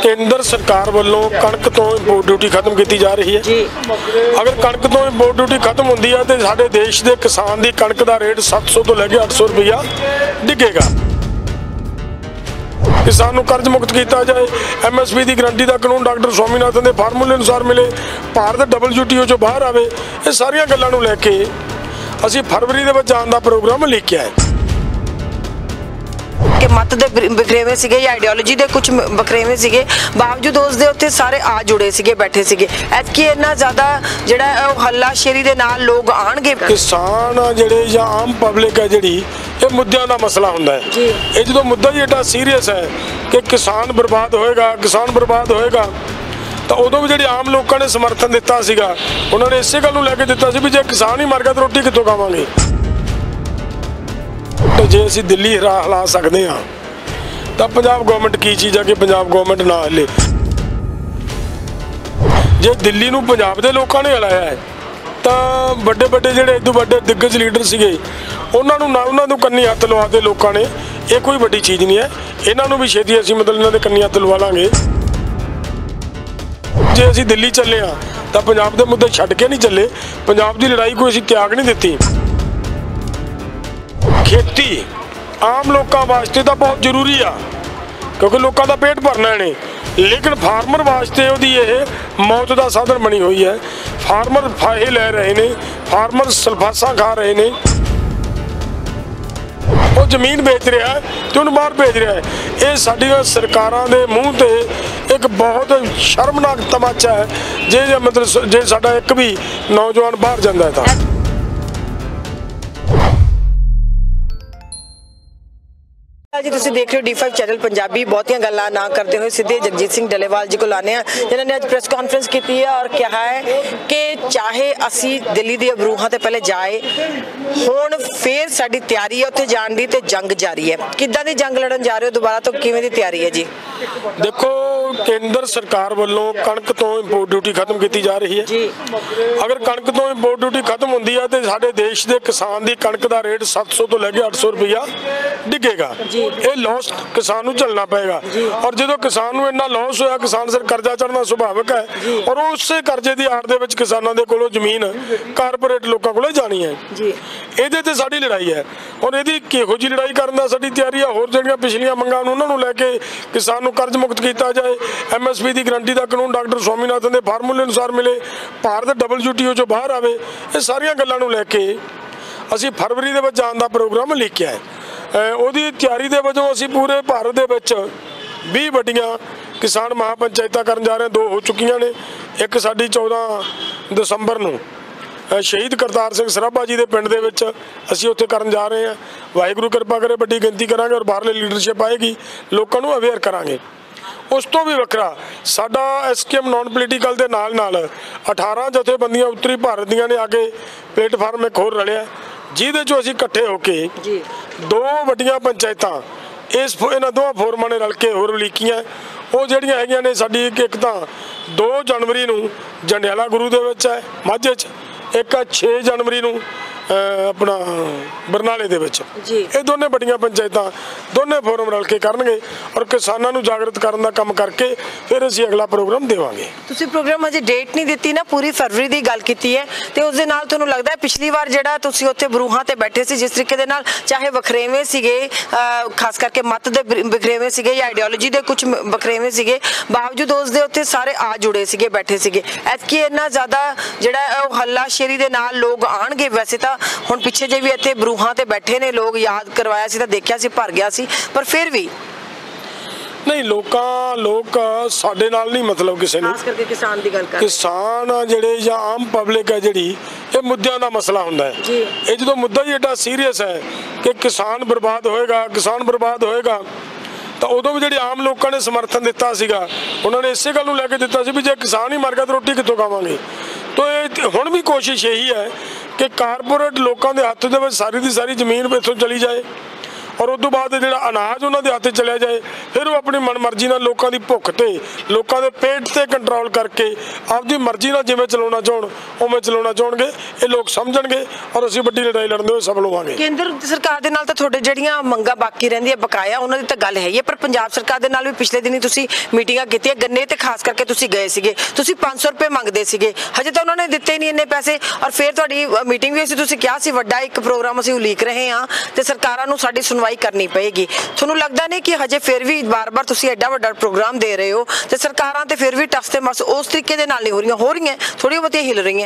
केंद्र सरकार वालों कणक तो इंपोर्ट ड्यूटी खत्म की जा रही है। अगर कणक तो इंपोर्ट ड्यूटी खत्म होती है तो साडे देश के किसान की कणक का रेट 700 तो लैके 800 रुपया डिगेगा। किसान को कर्ज मुक्त किया जाए, MSP की गारंटी का कानून डॉक्टर स्वामीनाथन के फार्मूले अनुसार मिले, भारत WTO चो बाहर आए, ये सारिया गल्लां लैके असीं फरवरी दे विच आउण दा प्रोग्राम लिखिया है। कि मत दे बखरेवे सीगे या आइडियोलॉजी दे कुछ बखरेवे सीगे, बावजूद उस दे उत्ते सारे आ जुड़े सीगे, बैठे सीगे। ऐतकी इन्ना ज़्यादा जिहड़ा हल्लाशेरी दे नाल लोग आणगे। किसान जिहड़े या आम पब्लिक है जिहड़ी ये मुद्दों का मसला हुंदा है। ये जो मुद्दा ही एडा सीरीयस है कि किसान बर्बाद होएगा, किसान बर्बाद होएगा, तो उदों भी जिहड़े आम लोगों ने समर्थन दिता सीगा, उन्होंने इसे गल नूं लैके दिता सी भी जे किसान ही मर गया तो रोटी कित्थों खावांगे। तो जे असीं दिल्ली हिला सकते हाँ तो पंजाब गवर्नमेंट की चीज़ है कि पंजाब गवर्नमेंट ना हिले। जे दिल्ली नूं पंजाब दे लोकां ने हिलाया है तो बड़े बड़े जिहड़े इदों वड्डे दिग्गज लीडर सीगे उन्हां नूं कन्नी हत्थ लवाते लोकां ने। ये कोई वड्डी चीज़ नहीं है, इन्हां नूं भी छेती असीं मतलब इन्हां दे कन्नी हत्थ लवा लांगे। जे असीं दिल्ली चले हाँ तो पंजाब दे मुद्दे छड्ड के नहीं चले, पंजाब की लड़ाई कोई असीं त्याग नहीं दित्ती। खेती आम लोगों वास्ते तो बहुत जरूरी आ क्योंकि लोगों का पेट भरना है, लेकिन फार्मर वास्ते उहदी यह मौत का साधन बनी हुई है। फार्मर फाहे लै रहे ने, फार्मर सल्फासा खा रहे ने, वो जमीन बेच रहा है तो उन्हें बाहर भेज रहा है। ये साडियां सरकारां दे मूँह ते एक बहुत शर्मनाक तमाचा है जे मतलब जे साडा एक भी नौजवान बाहर जाता है तो। जी तुसीं देख रहे हो D5 चैनल पंजाबी। बहुतियां गल्लां ना करते हुए सीधे जगजीत सिंह डलेवाल जी को लाने जिन्होंने आज प्रेस कॉन्फ्रेंस की है और कहा है कि चाहे असी दिल्ली दी अबरूहां ते पहले जाए, हुण फिर साडी तैयारी है उत्थे जाण दी ते जंग जारी है। किद्दां दी जंग लड़न जा रहे हो दोबारा, तो किवें दी तैयारी है जी? देखो केंद्र सरकार वालों कणक तो इंपोर्ट ड्यूटी खत्म की जा रही है। अगर कणक तो इंपोर्ट ड्यूटी खत्म होती है तो साडे देश के किसान की कणक का रेट 700 तो लैके 800 रुपया डिगेगा। ये लॉस किसान को झलना पेगा और जो किसान को इन्ना लॉस होया, किसान सिर कर्जा चढ़ना सुभाविक है और उस कर्जे की आड़ दे किसानों के कोलों जमीन कारपोरेट लोगों को जानी है। ये साडी लड़ाई है और यदि किहो जी लड़ाई करने का साडी तैयारी है। होर जिहड़ियां पिछलियां मंगां उन्होंने लैके किसान को कर्ज मुक्त किया जाए, MSP की गारंटी का कानून डॉक्टर स्वामीनाथन के फार्मूले अनुसार मिले, भारत WTO चो बाहर आए, ये सारिया गल्लां लैके असीं फरवरी दे विच आउण दा प्रोग्राम लिखिया है। ਉਹਦੀ ਤਿਆਰੀ ਦੇ ਵਜੋਂ ਅਸੀਂ ਪੂਰੇ ਭਾਰਤ ਦੇ ਵਿੱਚ 20 ਵੱਡੀਆਂ ਕਿਸਾਨ ਮਹਾਪੰਚਾਇਤਾਂ ਕਰਨ ਜਾ ਰਹੇ ਹਾਂ। 2 ਹੋ ਚੁੱਕੀਆਂ ਨੇ। ਇੱਕ ਸਾਡੀ 14 ਦਸੰਬਰ ਨੂੰ ਸ਼ਹੀਦ ਕਰਤਾਰ ਸਿੰਘ ਸਰਾਭਾ ਜੀ ਦੇ ਪਿੰਡ ਦੇ ਵਿੱਚ ਅਸੀਂ ਉੱਥੇ ਕਰਨ ਜਾ ਰਹੇ ਹਾਂ। ਵਾਹਿਗੁਰੂ ਕਿਰਪਾ ਕਰੇ ਵੱਡੀ ਗਿਣਤੀ ਕਰਾਂਗੇ ਔਰ ਬਾਹਰਲੇ ਲੀਡਰਸ਼ਿਪ ਆਏਗੀ, ਲੋਕਾਂ ਨੂੰ ਅਵੇਅਰ ਕਰਾਂਗੇ। ਉਸ ਤੋਂ ਵੀ ਵੱਖਰਾ ਸਾਡਾ SKM ਨੌਨ ਪੋਲੀਟੀਕਲ ਦੇ ਨਾਲ 18 ਜਥੇਬੰਦੀਆਂ ਉੱਤਰੀ ਭਾਰਤ ਦੀਆਂ ਨੇ ਆ ਕੇ ਪਲੇਟਫਾਰਮ ਇੱਕ ਹੋਰ ਰਲਿਆ, ਜਿਹਦੇ 'ਚੋਂ ਅਸੀਂ ਇਕੱਠੇ ਹੋ ਕੇ 2 ਵੱਡੀਆਂ ਪੰਚਾਇਤਾਂ इस इन्होंने दोवां फोरमां ने रल के होर लीकियां वो जिहड़ियां हैगियां ने साडी एक तां 2 जनवरी नूं जंडियाला गुरु दे विच है माझे च, एक 6 जनवरी नूं अपना बरनाले दे विच। ये दोने बड़ियां पंचायतां दोने फोरम रल के करनगे और किसानां नूं जागृत करन दा काम करके फिर असीं अगला प्रोग्राम देवांगे। तुसीं प्रोग्राम अजे डेट नहीं दित्ती ना, पूरी फरवरी दी गल कीती है ते उस दे नाल तुहानूं लगदा है पिछली बार जिहड़ा तुसीं उत्थे बरूहां ते बैठे सी जिस तरीके दे नाल चाहे वखरेवे सीगे खास करके मत दे बखरेवे सीगे या आइडियोलॉजी दे कुछ बखरेवे सीगे, बावजूद उस दे उत्ते सारे आ जुड़े सीगे, बैठे सीगे। ऐतकी इन्ना ज़्यादा जिहड़ा हल्लाशेरी दे नाल लोग आणगे। वैसे तां हुण पिछे जे भी इत्थे बरूहां ते बैठे ने लोग, याद करवाया सी तां देखिया सी भर गया सी, पर फिर भी नहीं लोग साडे नाल नहीं, मतलब किसी ने खास करके किसान दी गल कर किसान जिहड़े या आम पब्लिक है जिहड़ी ये मुद्दों का मसला हुंदा है। ये जो मुद्दा ही एडा सीरीयस है कि किसान बर्बाद होएगा, किसान बर्बाद होएगा, तो उदों भी जिहड़े आम लोगों ने समर्थन दिता सीगा उन्होंने इसे गल नूं लैके दिता सी भी जे किसान ही मर गया तो रोटी कित्थों खावांगे। तो ये हुण भी कोशिश यही है कि कारपोरेट लोगों के हत्थ दे विच सारी दी सारी जमीन इत्थों चली जाए ਔਰ ਉਸ ਤੋਂ ਬਾਅਦ ਜਿਹੜਾ ਅਨਾਜ ਉਹਨਾਂ ਦੇ ਹੱਥ 'ਚ ਚਲਿਆ ਜਾਏ, ਫਿਰ ਉਹ ਆਪਣੀ ਮਨਮਰਜ਼ੀ ਨਾਲ ਲੋਕਾਂ ਦੀ ਭੁੱਖ ਤੇ ਲੋਕਾਂ ਦੇ ਪੇਟ ਤੇ ਕੰਟਰੋਲ ਕਰਕੇ ਆਪਦੀ ਮਰਜ਼ੀ ਨਾਲ ਜਿਵੇਂ ਚਲਾਉਣਾ ਚਾਹਣ ਉਵੇਂ ਚਲਾਉਣਾ ਚਾਹਣਗੇ। ਇਹ ਲੋਕ ਸਮਝਣਗੇ ਔਰ ਅਸੀਂ ਵੱਡੀ ਲੜਾਈ ਲੜਦੇ ਹੋਏ ਸਫਲ ਹੋਵਾਂਗੇ। ਕੇਂਦਰ ਸਰਕਾਰ ਦੇ ਨਾਲ ਤਾਂ ਤੁਹਾਡੇ ਜਿਹੜੀਆਂ ਮੰਗਾਂ ਬਾਕੀ ਰਹਿੰਦੀਆਂ ਬਕਾਇਆ ਉਹਨਾਂ ਦੀ ਤਾਂ ਗੱਲ ਹੈ ਹੀ ਹੈ, ਪਰ ਪੰਜਾਬ ਸਰਕਾਰ ਦੇ ਨਾਲ ਵੀ ਪਿਛਲੇ ਦਿਨੀ ਤੁਸੀਂ ਮੀਟਿੰਗਾਂ ਕੀਤੀਆਂ, ਗੰਨੇ ਤੇ ਖਾਸ ਕਰਕੇ ਤੁਸੀਂ ਗਏ ਸੀਗੇ, ਤੁਸੀਂ 500 ਰੁਪਏ ਮੰਗਦੇ ਸੀਗੇ, ਹਜੇ ਤਾਂ ਉਹਨਾਂ ਨੇ ਦਿੱਤੇ ਨਹੀਂ ਇੰਨੇ ਪੈਸੇ। ਔਰ ਫਿਰ ਤੁਹਾਡੀ ਮੀਟਿੰਗ ਵੀ ਸੀ, ਤੁਸੀਂ ਕਿਹਾ ਸੀ ਵੱਡਾ ਇੱਕ ਪ੍ਰੋਗਰਾਮ ਅਸੀਂ ਉਲੀਕ ਰਹੇ ਹਾਂ ਤੇ ਸਰਕਾਰਾਂ ਨੂੰ ਸਾਡੀ ਸੁਣਵਾਈ ਕਰਨੀ ਪਏਗੀ। ਤੁਹਾਨੂੰ ਲੱਗਦਾ ਨਹੀਂ ਕਿ ਹਜੇ ਫਿਰ ਵੀ ਬਾਰ-ਬਾਰ ਤੁਸੀਂ ਐਡਾ ਵੱਡਾ ਪ੍ਰੋਗਰਾਮ ਦੇ ਰਹੇ ਹੋ ਤੇ ਸਰਕਾਰਾਂ ਤੇ ਫਿਰ ਵੀ ਟਸ ਤੇ ਮਸ ਉਸ ਤਰੀਕੇ ਦੇ ਨਾਲ ਨਹੀਂ ਹੋ ਰਹੀਆਂ ਥੋੜ੍ਹੀਆਂ ਬਹੁਤੀਆਂ ਹਿੱਲ ਰਹੀਆਂ?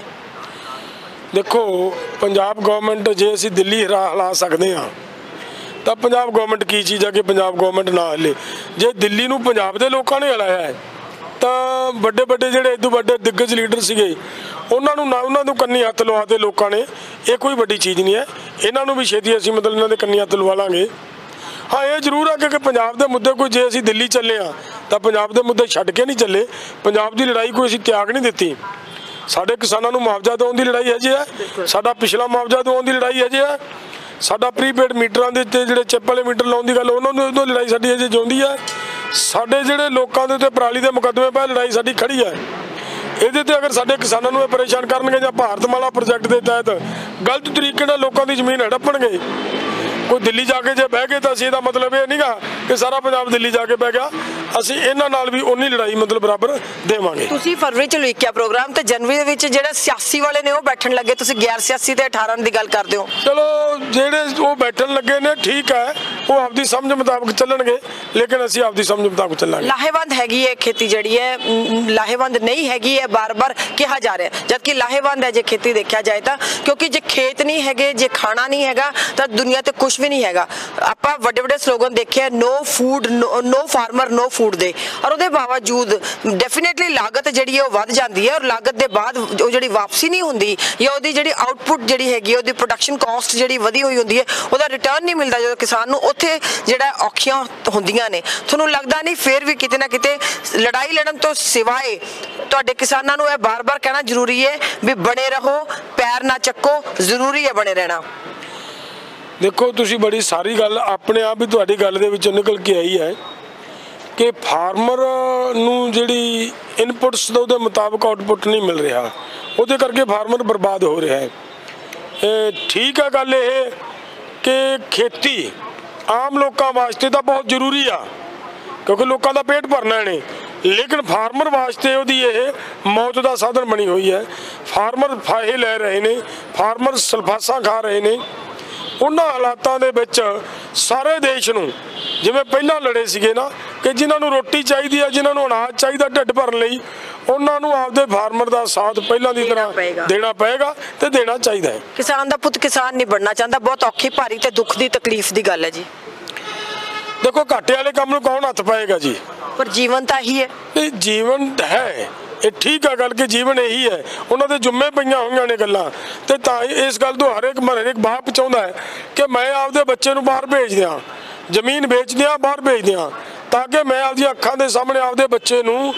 ਦੇਖੋ, ਪੰਜਾਬ ਗਵਰਨਮੈਂਟ ਜੇ ਅਸੀਂ ਦਿੱਲੀ ਹਿਲਾ ਸਕਦੇ ਹਾਂ ਤਾਂ ਪੰਜਾਬ ਗਵਰਨਮੈਂਟ ਕੀ ਚੀਜ਼ ਆ ਕਿ ਪੰਜਾਬ ਗਵਰਨਮੈਂਟ ਨਾ ਹਿੱਲੇ। ਜੇ ਦਿੱਲੀ ਨੂੰ ਪੰਜਾਬ ਦੇ ਲੋਕਾਂ ਨੇ ਹਿਲਾਇਆ ਹੈ ਤਾਂ ਵੱਡੇ ਵੱਡੇ ਜਿਹੜੇ ਇਦੋਂ ਵੱਡੇ ਦਿੱਗਜ ਲੀਡਰ ਸੀਗੇ ਉਹਨਾਂ ਨੂੰ ਕੰਨੀ ਹੱਥ ਲਵਾਤੇ ਲੋਕਾਂ ਨੇ। ਇਹ ਕੋਈ ਵੱਡੀ ਚੀਜ਼ ਨਹੀਂ ਹੈ, ਇਹਨਾਂ ਨੂੰ ਵੀ ਛੇਤੀ ਅਸੀਂ ਮਤਲਬ ਇਹਨਾਂ ਦੇ ਕੰਨੀ ਹੱਥ ਲਵਾ ਲਾਂਗੇ। ਹਾਂ, ਇਹ ਜ਼ਰੂਰ ਹੈ ਕਿ ਪੰਜਾਬ ਦੇ ਮੁੱਦੇ ਕੋਈ ਜੇ ਅਸੀਂ ਦਿੱਲੀ ਚੱਲੇ ਹਾਂ ਤਾਂ ਪੰਜਾਬ ਦੇ ਮੁੱਦੇ ਛੱਡ ਕੇ ਨਹੀਂ ਚੱਲੇ। ਪੰਜਾਬ ਦੀ ਲੜਾਈ ਕੋਈ ਅਸੀਂ ਤਿਆਗ ਨਹੀਂ ਦਿੱਤੀ। ਸਾਡੇ ਕਿਸਾਨਾਂ ਨੂੰ ਮੁਆਵਜ਼ਾ ਦਿਵਾਉਣ ਦੀ ਲੜਾਈ ਹੈ ਜੀ ਹੈ, ਸਾਡਾ ਪਿਛਲਾ ਮੁਆਵਜ਼ਾ ਦਿਵਾਉਣ ਦੀ ਲੜਾਈ ਹੈ ਜੀ ਹੈ, ਸਾਡਾ ਪ੍ਰੀਪੇਡ ਮੀਟਰਾਂ ਦੇ ਉੱਤੇ ਜਿਹੜੇ ਚਿੱਪ ਵਾਲੇ ਮੀਟਰ ਲਾਉਣ ਦੀ ਗੱਲ ਉਹਨਾਂ ਨੂੰ ਉਦੋਂ ਲੜਾਈ ਸਾਡੀ ਅਜੇ ਜਿਉਂਦੀ ਹੈ। ਸਾਡੇ ਜਿਹੜੇ ਲੋਕਾਂ ਦੇ ਉੱਤੇ ਪਰਾਲੀ ਦੇ ਮੁਕੱਦਮੇ ਪਏ ਲੜਾਈ ਸਾਡੀ ਖੜੀ ਹੈ। ਇਹਦੇ ਤੇ ਅਗਰ ਸਾਡੇ ਕਿਸਾਨਾਂ ਨੂੰ ਇਹ ਪਰੇਸ਼ਾਨ ਕਰਨਗੇ ਜਾਂ ਭਾਰਤਮਾਲਾ ਪ੍ਰੋਜੈਕਟ ਦੇ ਤਹਿਤ ਗਲਤ ਤਰੀਕੇ ਨਾਲ ਲੋਕਾਂ ਦੀ ਜ਼ਮੀਨ ਹੜੱਪਣਗੇ, ਕੋਈ ਦਿੱਲੀ ਜਾ ਕੇ ਜੇ ਬਹਿ ਗਏ ਤਾਂ ਅਸੀਂ ਇਹਦਾ ਮਤਲਬ ਇਹ ਨਹੀਂਗਾ ਕਿ ਸਾਰਾ ਪੰਜਾਬ ਦਿੱਲੀ ਜਾ ਕੇ ਬਹਿ ਗਿਆ। ਅਸੀਂ ਇਹਨਾਂ ਨਾਲ ਵੀ ਉਨੀ ਲੜਾਈ ਮਤਲਬ ਬਰਾਬਰ ਦੇਵਾਂਗੇ। ਤੁਸੀਂ ਫਰਵਰੀ ਚ ਲਿਖਿਆ ਪ੍ਰੋਗਰਾਮ ਤੇ ਜਨਵਰੀ ਦੇ ਵਿੱਚ ਜਿਹੜੇ ਸਿਆਸੀ ਵਾਲੇ ਨੇ ਉਹ ਬੈਠਣ ਲੱਗੇ, ਤੁਸੀਂ ਗੈਰ ਸਿਆਸੀ ਤੇ 18 ਦੀ ਗੱਲ ਕਰਦੇ ਹੋ। ਚਲੋ, ਜਿਹੜੇ ਉਹ ਬੈਠਣ ਲੱਗੇ ਨੇ ਠੀਕ ਹੈ, ਉਹ ਆਪਦੀ ਸਮਝ ਮੁਤਾਬਕ ਚੱਲਣਗੇ, ਲੇਕਿਨ ਅਸੀਂ ਆਪਦੀ ਸਮਝ ਮੁਤਾਬਕ ਚੱਲਾਂਗੇ। ਲਾਹੇਵੰਦ ਹੈਗੀ ਹੈ ਖੇਤੀ ਜਿਹੜੀ ਹੈ, ਲਾਹੇਵੰਦ ਨਹੀਂ ਹੈਗੀ ਹੈ ਬਾਰ-ਬਾਰ ਕਿਹਾ ਜਾ ਰਿਹਾ, ਜਦਕਿ ਲਾਹੇਵੰਦ ਹੈ ਜੇ ਖੇਤੀ ਦੇਖਿਆ ਜਾਏ ਤਾਂ, ਕਿਉਂਕਿ ਜੇ ਖੇਤ ਨਹੀਂ ਹੈਗੇ, ਜੇ ਖਾਣਾ ਨਹੀਂ ਹੈਗਾ ਤਾਂ ਦੁਨੀਆ ਤੇ ਕੁਝ ਵੀ ਨਹੀਂ ਹੈਗਾ। ਆਪਾਂ ਵੱਡੇ ਵੱਡੇ ਸਲੋਗਨ ਦੇਖਿਆ, no food no farmer no food ਦੇ, ਔਰ ਉਹਦੇ ਬਾਵਜੂਦ ਡੈਫੀਨੇਟਲੀ ਲਾਗਤ ਜਿਹੜੀ ਹੈ ਉਹ ਵੱਧ ਜਾਂਦੀ ਹੈ ਔਰ ਲਾਗਤ ਦੇ ਬਾਅਦ ਉਹ ਜਿਹੜੀ ਵਾਪਸੀ ਨਹੀਂ ਹੁੰਦੀ ਜਾਂ ਉਹਦੀ ਜਿਹੜੀ ਆਊਟਪੁੱਟ ਜਿਹੜੀ ਹੈਗੀ ਉਹਦੀ ਪ੍ਰੋਡਕਸ਼ਨ ਕਾਸਟ ਜਿਹੜੀ ਵਧੀ ਹੋਈ ਹੁੰਦੀ ਹੈ ਉਹਦਾ ਰਿਟਰਨ ਨਹੀਂ ਮਿਲਦਾ ਜਦੋਂ ਕਿਸਾਨ ਨੂੰ, ਉੱਥੇ ਜਿਹੜਾ ਔਖੀਆਂ ਹੁੰਦੀਆਂ ਨੇ। ਤੁਹਾਨੂੰ ਲੱਗਦਾ ਨਹੀਂ ਫਿਰ ਵੀ ਕਿਤੇ ਨਾ ਕਿਤੇ ਲੜਾਈ ਲੜਨ ਤੋਂ ਸਿਵਾਏ ਤੁਹਾਡੇ ਕਿਸਾਨਾਂ ਨੂੰ ਇਹ ਬਾਰ-ਬਾਰ ਕਹਿਣਾ ਜ਼ਰੂਰੀ ਹੈ ਵੀ ਬਣੇ ਰਹੋ, ਪੈਰ ਨਾ ਚੱਕੋ, ਜ਼ਰੂਰੀ ਹੈ ਬਣੇ ਰਹਿਣਾ? ਦੇਖੋ, ਤੁਸੀਂ ਬੜੀ ਸਾਰੀ ਗੱਲ ਆਪਣੇ ਆਪ ਹੀ ਤੁਹਾਡੀ ਗੱਲ ਦੇ ਵਿੱਚੋਂ ਨਿਕਲ ਕੇ ਆਈ ਹੈ ਕਿ ਫਾਰਮਰ ਨੂੰ ਜਿਹੜੀ ਇਨਪੁਟਸ ਦਾ ਉਹਦੇ ਮੁਤਾਬਕ ਆਊਟਪੁੱਟ ਨਹੀਂ ਮਿਲ ਰਿਹਾ, ਉਹਦੇ ਕਰਕੇ ਫਾਰਮਰ ਬਰਬਾਦ ਹੋ ਰਿਹਾ ਹੈ। ਠੀਕ ਹੈ ਗੱਲ ਇਹ ਕਿ ਖੇਤੀ ਆਮ ਲੋਕਾਂ ਵਾਸਤੇ ਤਾਂ ਬਹੁਤ ਜ਼ਰੂਰੀ ਆ ਕਿਉਂਕਿ ਲੋਕਾਂ ਦਾ ਪੇਟ ਭਰਨਾ ਨੇ, ਲੇਕਿਨ ਫਾਰਮਰ ਵਾਸਤੇ ਉਹਦੀ ਇਹ ਮੌਤ ਦਾ ਸਾਧਨ ਬਣੀ ਹੋਈ ਹੈ। ਫਾਰਮਰ ਫਾਹੇ ਲੈ ਰਹੇ ਨੇ, ਫਾਰਮਰ ਸਲਫਾਸਾਂ ਖਾ ਰਹੇ ਨੇ। ਉਹਨਾਂ ਹਾਲਾਤਾਂ ਦੇ ਵਿੱਚ ਸਾਰੇ ਦੇਸ਼ ਨੂੰ ਜਿਵੇਂ ਪਹਿਲਾਂ ਲੜੇ ਸੀਗੇ ਨਾ ਕਿ ਜਿਨ੍ਹਾਂ ਨੂੰ ਰੋਟੀ ਚਾਹੀਦੀ ਹੈ, ਜਿਨ੍ਹਾਂ ਨੂੰ ਅਨਾਜ ਚਾਹੀਦਾ ਢਿੱਡ ਭਰਨ ਲਈ, ਉਹਨਾਂ ਨੂੰ ਆਪਦੇ ਫਾਰਮਰ ਦਾ ਸਾਥ ਪਹਿਲਾਂ ਦੀ ਤਰ੍ਹਾਂ ਦੇਣਾ ਪਏਗਾ ਤੇ ਦੇਣਾ ਚਾਹੀਦਾ ਹੈ। ਕਿਸਾਨ ਦਾ ਪੁੱਤ ਕਿਸਾਨ ਨਹੀਂ ਬਣਨਾ ਚਾਹੁੰਦਾ, ਬਹੁਤ ਔਖੀ ਭਾਰੀ ਤੇ ਦੁੱਖ ਦੀ ਤਕਲੀਫ ਦੀ ਗੱਲ ਹੈ ਜੀ। ਦੇਖੋ, ਘਾਟੇ ਵਾਲੇ ਕੰਮ ਨੂੰ ਕੌਣ ਹੱਥ ਪਾਏਗਾ ਜੀ? ਪਰ ਜੀਵਨ ਤਾਂ ਇਹੀ ਹੈ। ਇਹ ਜੀਵਨ ਹੈ, ਇਹ ਠੀਕ ਹੈ ਗੱਲ ਕਿ ਜੀਵਨ ਇਹੀ ਹੈ, ਉਹਨਾਂ ਦੇ ਜੁੰਮੇ ਪਈਆਂ ਹੋਈਆਂ ਨੇ ਗੱਲਾਂ ਤੇ ਤਾਂ ਇਸ ਗੱਲ ਤੋਂ ਹਰੇਕ ਬਾਪ ਚਾਹੁੰਦਾ ਹੈ ਕਿ ਮੈਂ ਆਪਦੇ ਬੱਚੇ ਨੂੰ ਬਾਹਰ ਭੇਜ ਦਿਆਂ, ਜ਼ਮੀਨ ਵੇਚ ਦਿਆਂ, ਬਾਹਰ ਭੇਜ ਦਿਆਂ ਤਾਂ ਕਿ ਮੈਂ ਆਪਦੀਆਂ ਅੱਖਾਂ ਦੇ ਸਾਹਮਣੇ ਆਪਦੇ ਬੱਚੇ ਨੂੰ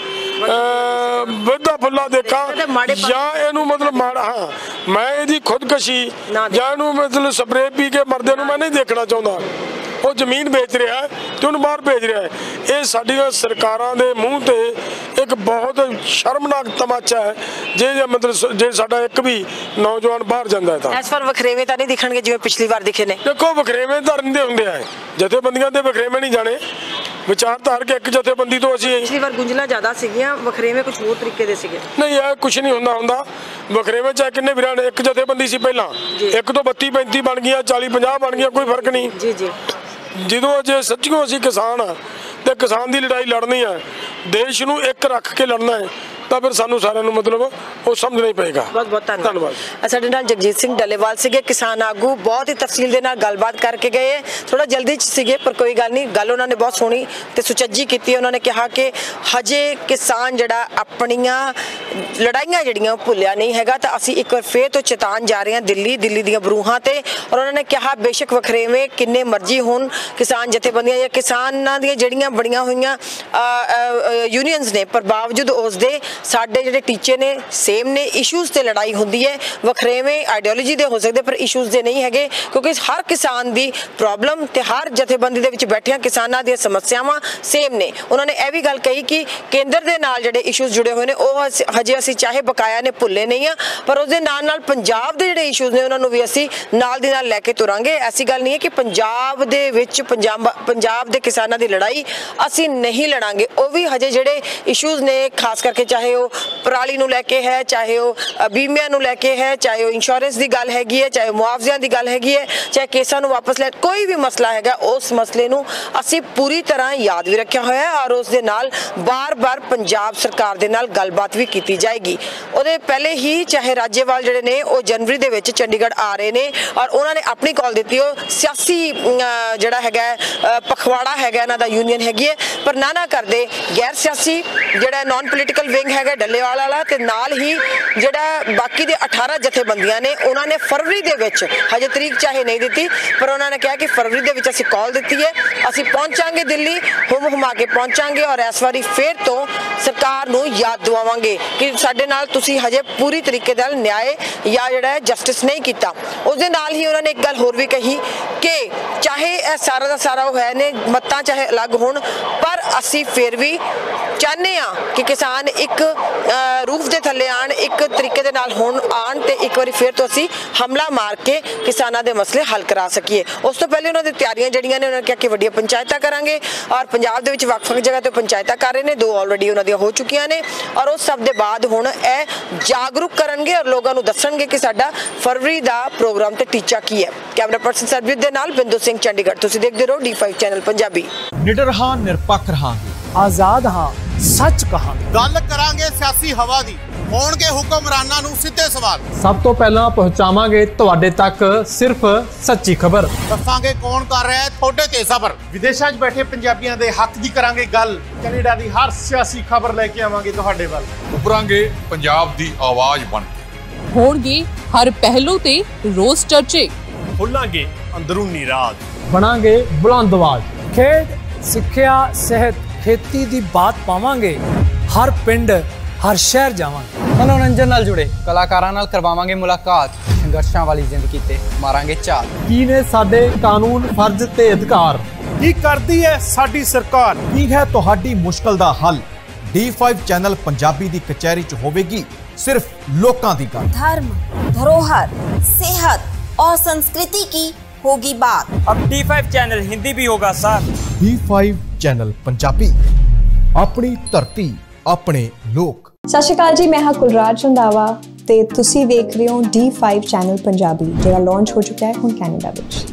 ਵਧਦਾ ਫੁੱਲਾ ਦੇਖਾਂ ਜਾਂ ਇਹਨੂੰ ਮਤਲਬ ਮਾੜਾ, ਹਾਂ ਮੈਂ ਇਹਦੀ ਖੁਦਕਸ਼ੀ ਜਾਂ ਇਹਨੂੰ ਮਤਲਬ ਸਪਰੇਅ ਪੀ ਕੇ ਮਰਦੇ ਨੂੰ ਮੈਂ ਨਹੀਂ ਦੇਖਣਾ ਚਾਹੁੰਦਾ। ਉਹ ਜ਼ਮੀਨ ਵੇਚ ਰਿਹਾ ਤੇ ਉਹਨੂੰ ਬਾਹਰ ਭੇਜ ਰਿਹਾ ਹੈ। ਇਹ ਸਾਡੀਆਂ ਸਰਕਾਰਾਂ ਦੇ ਮੂੰਹ ਤੇ ਇੱਕ ਬਹੁਤ ਸ਼ਰਮਨਾਕ ਤਮਾਚਾ ਹੈ ਜੇ ਸਾਡਾ ਇੱਕ ਵੀ ਨੌਜਵਾਨ ਬਾਹਰ ਜਾਂਦਾ ਹੈ ਤਾਂ। ਇਸ ਵਾਰ ਵਖਰੇਵੇਂ ਤਾਂ ਨਹੀਂ ਦਿਖਣਗੇ ਜਿਵੇਂ ਪਿਛਲੀ ਵਾਰ ਦਿਖੇ ਨੇ? ਦੇਖੋ, ਵਖਰੇਵੇਂ ਤਾਂ ਰਹਿੰਦੇ ਹੁੰਦੇ ਆ, ਜਥੇਬੰਦੀਆਂ ਦੇ ਵਖਰੇਵੇਂ ਨਹੀਂ ਜਾਣੇ, ਵਿਚਾਰਧਾਰਕ ਇੱਕ ਜਥੇਬੰਦੀ ਤੋਂ ਅਸੀਂ। ਪਿਛਲੀ ਵਾਰ ਗੁੰਝਲਾਂ ਜ਼ਿਆਦਾ ਸੀਗੀਆਂ, ਵਖਰੇਵੇਂ ਕੁਝ ਹੋਰ ਤਰੀਕੇ ਦੇ ਸੀਗੇ। ਨਹੀਂ, ਇਹ ਕੁਝ ਨਹੀਂ ਹੁੰਦਾ ਵਖਰੇਵੇਂ ਚਾਹੇ ਕਿੰਨੇ ਵੀਰਾਂ ਨੇ, ਇੱਕ ਜਥੇਬੰਦੀ ਸੀ ਪਹਿਲਾਂ, ਇੱਕ ਤੋਂ 32 35 ਬਣ ਗਈਆਂ, 40 50 ਬਣ ਗਈਆਂ, ਕੋਈ ਫਰਕ ਨਹੀਂ ਜੀ ਜੀ। ਜਦੋਂ ਜੇ ਸੱਚੀਓ ਅਸੀਂ ਕਿਸਾਨ ਆ ਤੇ ਕਿਸਾਨ ਦੀ ਲੜਾਈ ਲੜਨੀ ਹੈ, ਦੇਸ਼ ਨੂੰ ਇੱਕ ਰੱਖ ਕੇ ਲੜਨਾ ਹੈ ਤਾਂ ਫਿਰ ਸਾਨੂੰ ਸਾਰਿਆਂ ਨੂੰ ਮਤਲਬ ਉਹ ਸਮਝਣਾ ਹੀ ਪਏਗਾ। ਬਹੁਤ ਬਹੁਤ ਧੰਨਵਾਦ। ਸਾਡੇ ਨਾਲ ਜਗਜੀਤ ਸਿੰਘ ਡੱਲੇਵਾਲ ਸੀਗੇ, ਕਿਸਾਨ ਆਗੂ, ਬਹੁਤ ਹੀ ਤਫਸੀਲ ਦੇ ਨਾਲ ਗੱਲਬਾਤ ਕਰਕੇ ਗਏ। ਥੋੜਾ ਜਲਦੀ ਚ ਸੀਗੇ ਪਰ ਕੋਈ ਗੱਲ ਨਹੀਂ, ਗੱਲ ਉਹਨਾਂ ਨੇ ਬਹੁਤ ਸੋਹਣੀ ਤੇ ਸੁਚੱਜੀ ਕੀਤੀ। ਉਹਨਾਂ ਨੇ ਕਿਹਾ ਕਿ ਹਜੇ ਕਿਸਾਨ ਜਿਹੜਾ ਆਪਣੀਆਂ ਲੜਾਈਆਂ ਜਿਹੜੀਆਂ ਭੁੱਲਿਆ ਨਹੀਂ ਹੈਗਾ ਤਾਂ ਅਸੀਂ ਇੱਕ ਵਾਰ ਫੇਰ ਤੋਂ ਚੇਤਾਨ ਜਾ ਰਹੇ ਹਾਂ ਦਿੱਲੀ ਦੀਆਂ ਬਰੂਹਾਂ ਤੇ। ਔਰ ਉਹਨਾਂ ਨੇ ਕਿਹਾ ਬੇਸ਼ੱਕ ਵਖਰੇਵੇਂ ਕਿੰਨੇ ਮਰਜ਼ੀ ਹੋਣ, ਕਿਸਾਨ ਜਥੇਬੰਦੀਆਂ ਜਾਂ ਕਿਸਾਨਾਂ ਦੀਆਂ ਜਿਹੜੀਆਂ ਬਣੀਆਂ ਹੋਈਆਂ ਯੂਨੀਅਨਸ ਨੇ, ਪਰ ਬਾਵਜੂਦ ਉਸ ਦੇ ਸਾਡੇ ਜਿਹੜੇ ਟੀਚੇ ਨੇ ਸੇਮ ਨੇ, ਇਸ਼ੂਜ਼ ਤੇ ਲੜਾਈ ਹੁੰਦੀ ਹੈ, ਵਖਰੇਵੇਂ ਆਈਡੀਓਲੋਜੀ ਦੇ ਹੋ ਸਕਦੇ ਪਰ ਇਸ਼ੂਜ਼ ਦੇ ਨਹੀਂ ਹੈਗੇ, ਕਿਉਂਕਿ ਹਰ ਕਿਸਾਨ ਦੀ ਪ੍ਰੋਬਲਮ ਤੇ ਹਰ ਜਥੇਬੰਦੀ ਦੇ ਵਿੱਚ ਬੈਠਿਆਂ ਕਿਸਾਨਾਂ ਦੀਆਂ ਸਮੱਸਿਆਵਾਂ ਸੇਮ ਨੇ। ਉਹਨਾਂ ਨੇ ਇਹ ਵੀ ਗੱਲ ਕਹੀ ਕਿ ਕੇਂਦਰ ਦੇ ਨਾਲ ਜਿਹੜੇ ਇਸ਼ੂਜ਼ ਜੁੜੇ ਹੋਏ ਨੇ ਉਹ ਹਜੇ ਅਸੀਂ ਚਾਹੇ ਬਕਾਇਆ ਨੇ ਭੁੱਲੇ ਨਹੀਂ ਆ, ਪਰ ਉਹਦੇ ਨਾਲ ਪੰਜਾਬ ਦੇ ਜਿਹੜੇ ਇਸ਼ੂਜ਼ ਨੇ ਉਹਨਾਂ ਨੂੰ ਵੀ ਅਸੀਂ ਨਾਲ ਦੀ ਨਾਲ ਲੈ ਕੇ ਤੁਰਾਂਗੇ। ਐਸੀ ਗੱਲ ਨਹੀਂ ਹੈ ਕਿ ਪੰਜਾਬ ਦੇ ਵਿੱਚ ਪੰਜਾਬ ਦੇ ਕਿਸਾਨਾਂ ਦੀ ਲੜਾਈ ਅਸੀਂ ਨਹੀਂ ਲੜਾਂਗੇ, ਉਹ ਵੀ ਹਜੇ ਜਿਹੜੇ ਇਸ਼ੂਜ਼ ਨੇ ਖਾਸ ਕਰਕੇ ਚਾਹੇ ਉਹ ਪਰਾਲੀ ਨੂੰ ਲੈ ਕੇ ਹੈ, ਚਾਹੇ ਉਹ ਬੀਮਿਆਂ ਨੂੰ ਲੈ ਕੇ ਹੈ, ਚਾਹੇ ਉਹ ਇੰਸ਼ੋਰੈਂਸ ਦੀ ਗੱਲ ਹੈਗੀ ਹੈ, ਚਾਹੇ ਮੁਆਵਜ਼ਿਆਂ ਦੀ ਗੱਲ ਹੈਗੀ ਹੈ, ਚਾਹੇ ਕੇਸਾਂ ਨੂੰ ਵਾਪਸ ਲੈ, ਕੋਈ ਵੀ ਮਸਲਾ ਹੈਗਾ ਉਸ ਮਸਲੇ ਨੂੰ ਅਸੀਂ ਪੂਰੀ ਤਰ੍ਹਾਂ ਯਾਦ ਵੀ ਰੱਖਿਆ ਹੋਇਆ ਹੈ ਔਰ ਉਸ ਦੇ ਨਾਲ ਬਾਰ-ਬਾਰ ਪੰਜਾਬ ਸਰਕਾਰ ਦੇ ਨਾਲ ਗੱਲਬਾਤ ਵੀ ਕੀਤੀ ਜਾਏਗੀ। ਉਹਦੇ ਪਹਿਲੇ ਹੀ ਚਾਹੇ ਰਾਜੇਵਾਲ ਜਿਹੜੇ ਨੇ ਉਹ ਜਨਵਰੀ ਦੇ ਵਿੱਚ ਚੰਡੀਗੜ੍ਹ ਆ ਰਹੇ ਨੇ ਔਰ ਉਹਨਾਂ ਨੇ ਆਪਣੀ ਕਾਲ ਦਿੱਤੀ, ਉਹ ਸਿਆਸੀ ਜਿਹੜਾ ਹੈਗਾ ਪਖਵਾੜਾ ਹੈਗਾ ਇਹਨਾਂ ਦਾ ਯੂਨੀਅਨ ਹੈਗੀ ਹੈ, ਪਰ ਨਾ ਕਰਦੇ ਗੈਰ ਸਿਆਸੀ ਜਿਹੜਾ ਨਾਨ ਪੋਲੀਟੀਕਲ ਵਿੰਗ ਹੈਗਾ ਡੱਲੇਵਾਲ ਵਾਲਾ ਤੇ ਨਾਲ ਹੀ ਜਿਹੜਾ ਬਾਕੀ ਦੇ 18 ਜਥੇਬੰਦੀਆਂ ਨੇ ਉਹਨਾਂ ਨੇ ਫਰਵਰੀ ਦੇ ਵਿੱਚ, ਹਜੇ ਤਰੀਕ ਚਾਹੇ ਨਹੀਂ ਦਿੱਤੀ ਪਰ ਉਹਨਾਂ ਨੇ ਕਿਹਾ ਕਿ ਫਰਵਰੀ ਦੇ ਵਿੱਚ ਅਸੀਂ ਕਾਲ ਦਿੱਤੀ ਹੈ, ਅਸੀਂ ਪਹੁੰਚਾਂਗੇ ਦਿੱਲੀ, ਹੁਮਾ ਕੇ ਪਹੁੰਚਾਂਗੇ ਔਰ ਇਸ ਵਾਰੀ ਫੇਰ ਤੋਂ ਸਰਕਾਰ ਨੂੰ ਯਾਦ ਦਿਵਾਵਾਂਗੇ ਕਿ ਸਾਡੇ ਨਾਲ ਤੁਸੀਂ ਹਜੇ ਪੂਰੀ ਤਰੀਕੇ ਨਾਲ ਨਿਆਂ ਜਾਂ ਜਿਹੜਾ ਹੈ ਜਸਟਿਸ ਨਹੀਂ ਕੀਤਾ। ਉਸ ਦੇ ਨਾਲ ਹੀ ਉਹਨਾਂ ਨੇ ਇੱਕ ਗੱਲ ਹੋਰ ਵੀ ਕਹੀ ਕਿ ਚਾਹੇ ਇਹ ਸਾਰਾ ਦਾ ਸਾਰਾ ਉਹ ਹੈ ਨੇ ਮੱਤਾਂ ਚਾਹੇ ਅਲੱਗ ਹੋਣ ਪਰ ਅਸੀਂ ਫਿਰ ਵੀ ਚਾਹੁੰਦੇ ਆ ਕਿ ਕਿਸਾਨ ਇੱਕ ਰੂਫ ਦੇ ਥੱਲੇ ਆਣ, ਇੱਕ ਤਰੀਕੇ ਦੇ ਨਾਲ ਆਣ ਤੇ ਇੱਕ ਵਾਰੀ ਫਿਰ ਤੋਂ ਅਸੀਂ ਹਮਲਾ ਮਾਰ ਕੇ ਕਿਸਾਨਾਂ ਦੇ ਮਸਲੇ ਹੱਲ ਕਰਾ ਸਕੀਏ। ਉਸ ਤੋਂ ਪਹਿਲੇ ਉਹਨਾਂ ਦੀ ਤਿਆਰੀਆਂ ਜਿਹੜੀਆਂ ਨੇ ਉਹਨਾਂ ਨੇ ਕਿਹਾ ਕਿ ਵੱਡੀਆਂ ਪੰਚਾਇਤਾਂ ਕਰਾਂਗੇ ਔਰ ਪੰਜਾਬ ਦੇ ਵਿੱਚ ਵੱਖ-ਵੱਖ ਜਗ੍ਹਾ ਤੇ ਪੰਚਾਇਤਾਂ ਕਰ ਰਹੇ ਨੇ, 2 ਆਲਰੇਡੀ ਉਹਨਾਂ ਦੀਆਂ ਹੋ ਚੁੱਕੀਆਂ ਨੇ ਔਰ ਉਸ ਸਭ ਦੇ ਬਾਅਦ ਹੁਣ ਇਹ ਜਾਗਰੂਕ ਕਰਨਗੇ ਔਰ ਲੋਕਾਂ ਨੂੰ ਦੱਸਣਗੇ ਕਿ ਸਾਡਾ ਫਰਵਰੀ ਦਾ ਪ੍ਰੋਗਰਾਮ ਤੇ ਟੀਚਾ ਕੀ ਹੈ। ਕੈਮਰਾ ਪਰਸਨ ਸਰਬਜੀਤ ਦੇ ਨਾਲ ਬਿੰਦੂ ਸਿੰਘ ਚੰਡੀਗੜ੍ਹ। ਤੁਸੀਂ ਦੇਖਦੇ ਰਹੋ D5 ਚੈਨਲ ਪੰਜਾਬੀ। ਨਿਡਰ ਹਾਂ, ਨਿਰਪੱਖ ਰਹਾਂਗੇ, ਆਜ਼ਾਦ ਹਾਂ, ਸੱਚ ਕਹਾਂਗੇ। ਗੱਲ ਕਰਾਂਗੇ ਸਿਆਸੀ ਹਵਾ ਦੀ, ਹੋਣਗੇ ਹੁਕਮਰਾਨਾਂ ਨੂੰ ਸਿੱਧੇ ਸਵਾਲ। ਸਭ ਤੋਂ ਪਹਿਲਾਂ ਪਹੁੰਚਾਵਾਂਗੇ ਤੁਹਾਡੇ ਤੱਕ ਸਿਰਫ ਸੱਚੀ ਖਬਰ। ਦੱਸਾਂਗੇ ਕੌਣ ਕਰ ਰਿਹਾ ਹੈ ਤੁਹਾਡੇ ਤੇ ਸਬਰ। ਵਿਦੇਸ਼ਾਂ 'ਚ ਬੈਠੇ ਪੰਜਾਬੀਆਂ ਦੇ ਹੱਕ ਦੀ ਕਰਾਂਗੇ ਗੱਲ। ਕੈਨੇਡਾ ਦੀ ਹਰ ਸਿਆਸੀ ਖਬਰ ਲੈ ਕੇ ਆਵਾਂਗੇ ਤੁਹਾਡੇ ਵੱਲ। ਉਭਰਾਂਗੇ ਪੰਜਾਬ ਦੀ ਆਵਾਜ਼ ਬਣ ਕੇ। ਹੋਣਗੇ ਹਰ ਪਹਿਲੂ ਤੇ ਰੋਜ਼ ਚਰਚੇ। ਖੋਲਾਂਗੇ ਅੰਦਰੂਨੀ ਰਾਜ। ਬਣਾਂਗੇ ਬੁਲੰਦ ਆਵਾਜ਼। ਖੇਡ, ਸਿੱਖਿਆ, ਸਿਹਤ, ਖੇਤੀ ਦੀ ਬਾਤ ਪਾਵਾਂਗੇ। ਹਰ ਪਿੰਡ, ਹਰ ਸ਼ਹਿਰ ਜਾਵਾਂਗੇ। ਮਨੋਰੰਜਨ ਨਾਲ ਜੁੜੇ ਕਲਾਕਾਰਾਂ ਨਾਲ ਕਰਵਾਵਾਂਗੇ ਮੁਲਾਕਾਤ। ਸੰਘਰਸ਼ਾਂ ਵਾਲੀ ਜ਼ਿੰਦਗੀ ਤੇ ਮਾਰਾਂਗੇ ਝਾਤ। ਕੀ ਨੇ ਸਾਡੇ ਕਾਨੂੰਨ, ਫਰਜ਼ ਤੇ ਅਧਿਕਾਰ? ਕੀ ਕਰਦੀ ਹੈ ਸਾਡੀ ਸਰਕਾਰ? ਕੀ ਹੈ ਤੁਹਾਡੀ ਮੁਸ਼ਕਲ ਦਾ ਹੱਲ? D5 ਚੈਨਲ ਪੰਜਾਬੀ ਦੀ ਕਚਹਿਰੀ 'ਚ ਹੋਵੇਗੀ सिर्फ लोकां दी गल। धर्म, धरोहर, सेहत और संस्कृति की होगी बात। अब D5 चैनल हिंदी भी होगा सर। D5 चैनल पंजाबी, अपनी धरती, अपने लोक। सत श्री अकाल जी, मैं हाँ कुलराज रंधावा ते तुसी देख रहे हो D5 चैनल पंजाबी, जो लॉन्च हो चुका है हुण कैनेडा विच।